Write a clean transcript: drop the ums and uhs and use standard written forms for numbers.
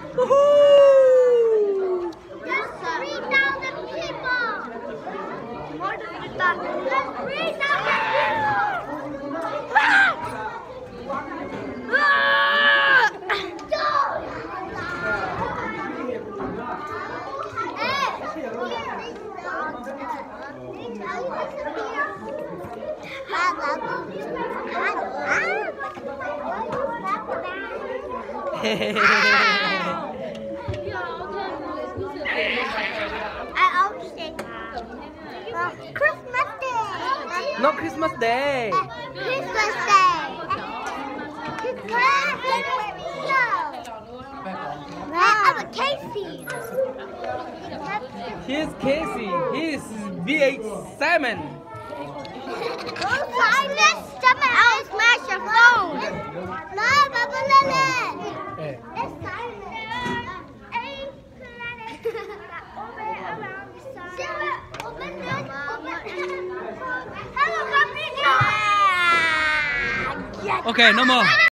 Woohoo! There's 3,000 people. More than 3,000. There's 3,000 people. Christmas Day. Not Christmas Day. Christmas Day. I'm Casey. Here's Casey. Here's V8 Simon. Simon, I'll smash your phone. No, Papa Lily. It's Simon. Okay, no more.